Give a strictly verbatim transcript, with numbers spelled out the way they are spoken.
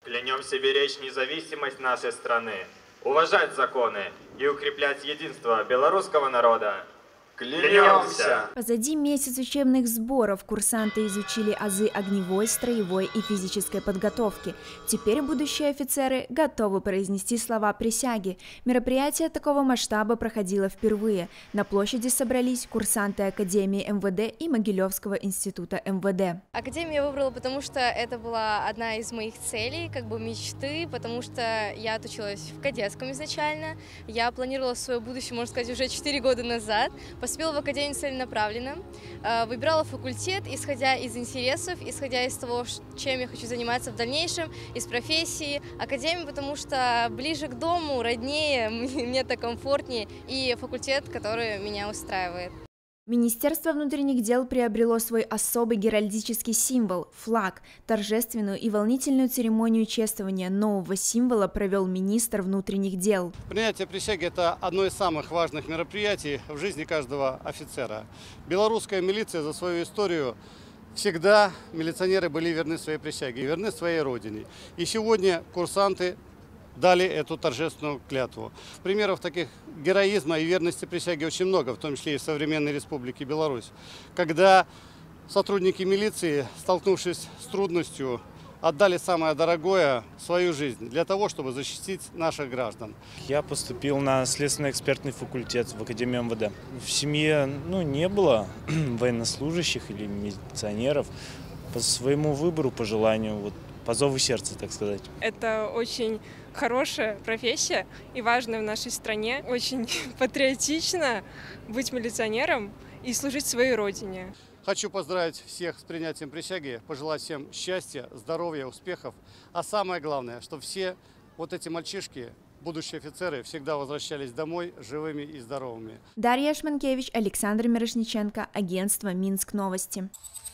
Клянемся беречь независимость нашей страны, уважать законы и укреплять единство белорусского народа. Клянемся! Позади месяц учебных сборов курсанты изучили азы огневой, строевой и физической подготовки. Теперь будущие офицеры готовы произнести слова присяги. Мероприятие такого масштаба проходило впервые. На площади собрались курсанты Академии эм вэ дэ и Могилевского института эм вэ дэ. Академию я выбрала, потому что это была одна из моих целей, как бы мечты, потому что я отучилась в кадетском изначально. Я планировала свое будущее, можно сказать, уже четыре года назад. Поступила в академию целенаправленно, выбирала факультет, исходя из интересов, исходя из того, чем я хочу заниматься в дальнейшем, из профессии. Академию, потому что ближе к дому, роднее, мне так комфортнее, и факультет, который меня устраивает. Министерство внутренних дел приобрело свой особый геральдический символ – флаг. Торжественную и волнительную церемонию чествования нового символа провел министр внутренних дел. Принятие присяги – это одно из самых важных мероприятий в жизни каждого офицера. Белорусская милиция за свою историю всегда, милиционеры были верны своей присяге, верны своей родине. И сегодня курсанты дали эту торжественную клятву. Примеров таких героизма и верности присяге очень много, в том числе и в современной Республике Беларусь. Когда сотрудники милиции, столкнувшись с трудностью, отдали самое дорогое – свою жизнь для того, чтобы защитить наших граждан. Я поступил на следственно-экспертный факультет в Академию эм вэ дэ. В семье ну, не было военнослужащих или милиционеров. По своему выбору, по желанию, вот, по зову сердца, так сказать. Это очень хорошая профессия и важная в нашей стране. Очень патриотично быть милиционером и служить своей родине. Хочу поздравить всех с принятием присяги, пожелать всем счастья, здоровья, успехов. А самое главное, чтобы все вот эти мальчишки, будущие офицеры, всегда возвращались домой живыми и здоровыми. Дарья Шманкевич, Александр Мирошниченко, агентство «Минск Новости».